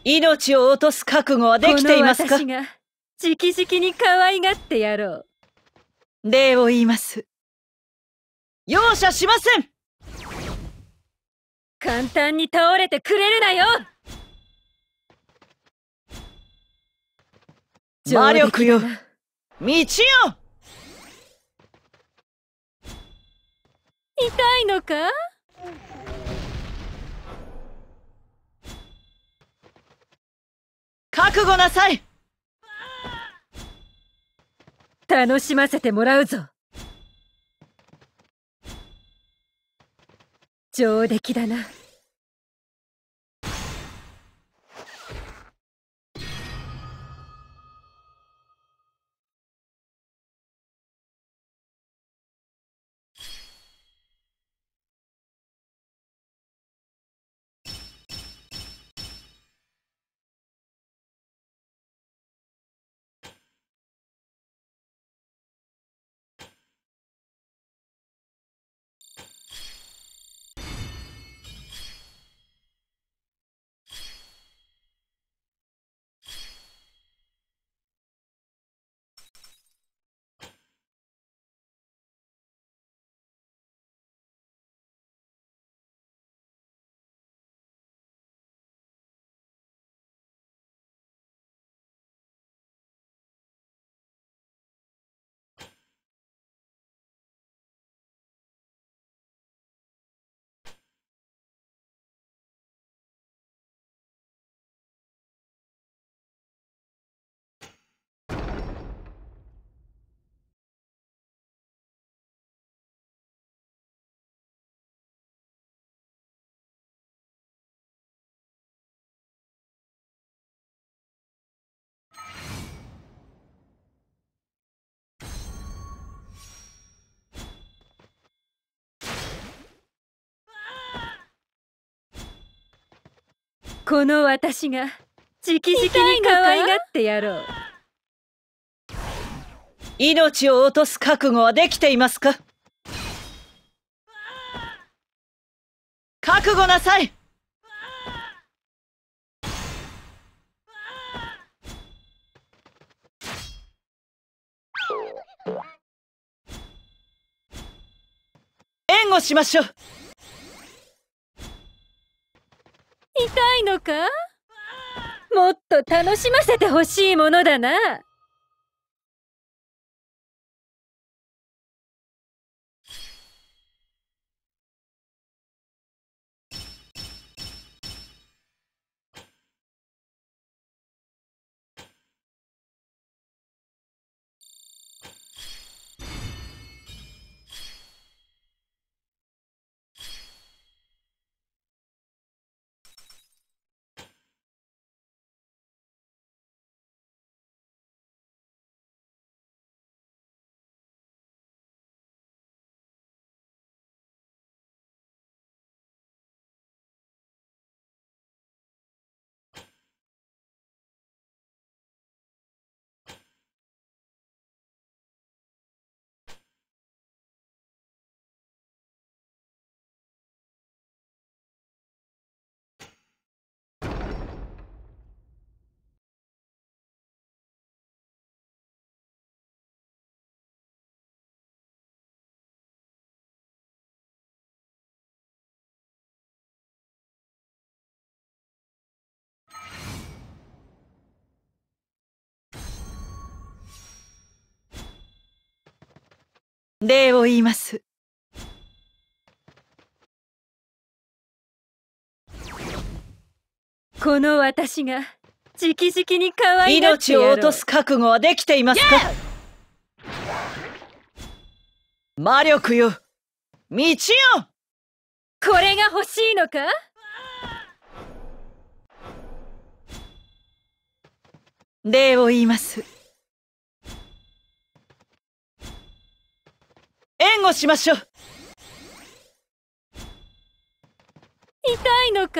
命を落とす覚悟はできていますか？ この私が直々に可愛がってやろう。 礼を言います。容赦しません。 簡単に倒れてくれるなよ。 魔力よ、道よ。 痛いのか？ 覚悟なさい。 楽しませてもらうぞ。上出来だな。この私が直々に可愛がってやろう。 命を落とす覚悟はできていますか？覚悟なさい。援護しましょう。 痛いのか？もっと楽しませてほしいものだな。 礼を言います。 この私が直々に可愛がってやろう。 命を落とす覚悟はできていますか？魔力よ、道よ。 これが欲しいのか？ 礼を言います。援護しましょう。 痛いのか？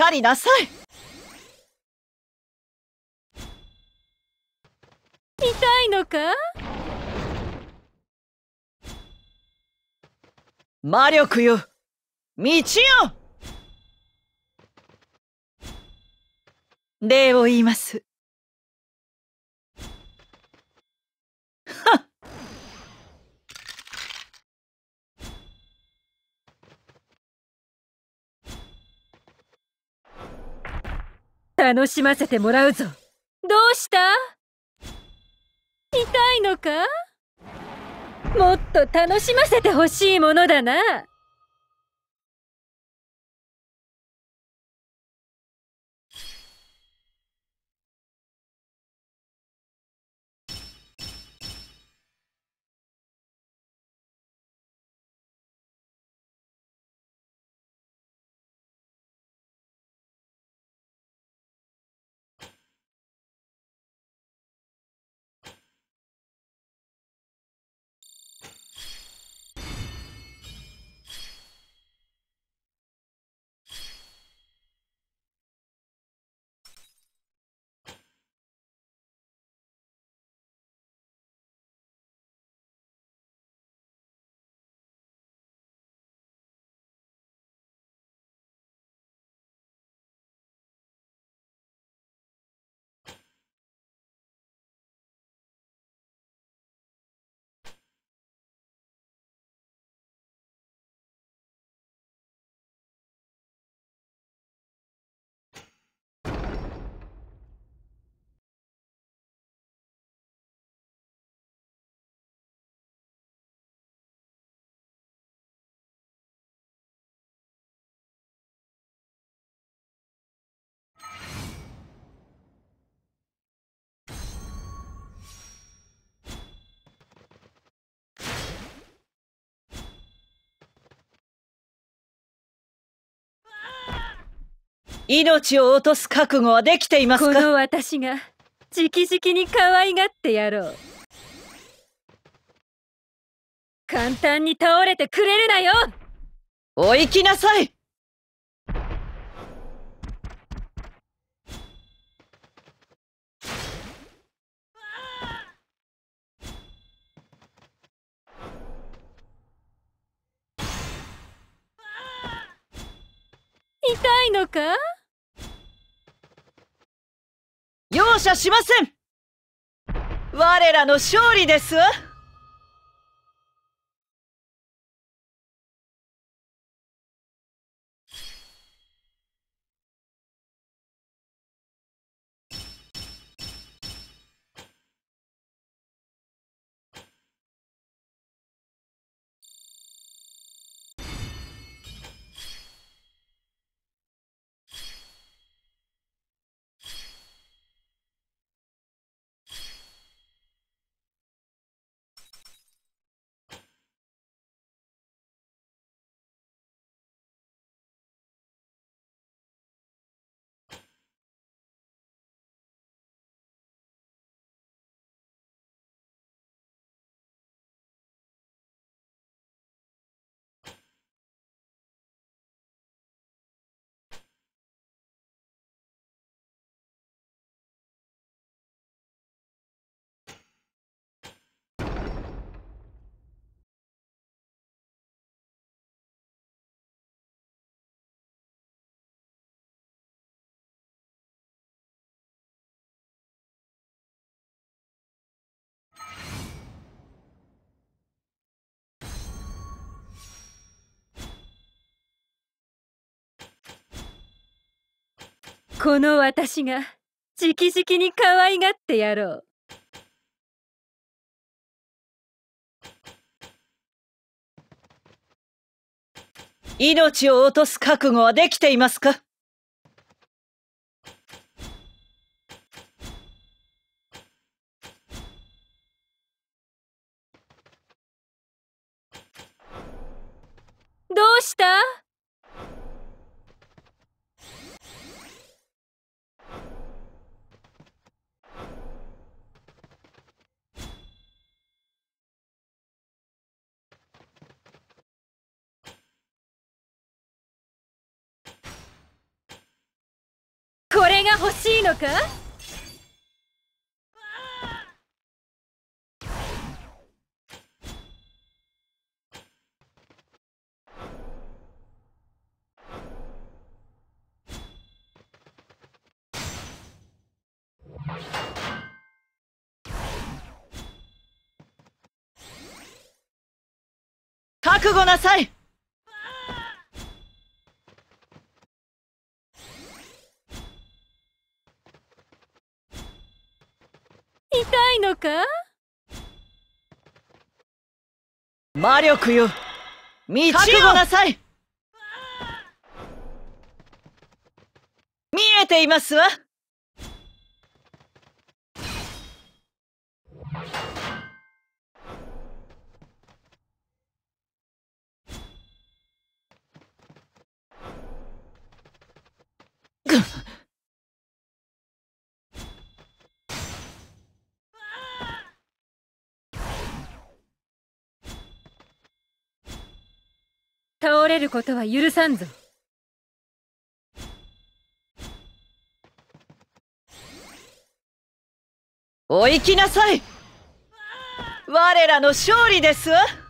かりなさい。 痛いのか？ 魔力よ、道よ。礼を言います。はっ。 楽しませてもらうぞ。どうした？痛いのか？もっと楽しませてほしいものだな。 命を落とす覚悟はできていますか？ この私が直々に可愛がってやろう。簡単に倒れてくれるなよ。 お行きなさい。 痛いのか？ 容赦しません。我らの勝利ですわ。 この私が直々に可愛がってやろう。 命を落とす覚悟はできていますか？ どうした？ 欲しいのか？ 覚悟なさい。 痛いのか？ 魔力よ、覚悟なさい。見えていますわ。 倒れることは許さんぞ。 お行きなさい。我らの勝利ですわ。